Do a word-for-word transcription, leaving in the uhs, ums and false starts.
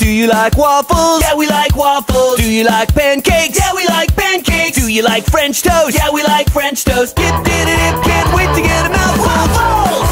you like waffles? Yeah, we like waffles. Do you like pancakes? Yeah, we like pancakes. Do you like French toast? Yeah, we like French toast. Dip, dip, dip, can't wait to get a mouthful. Waffles!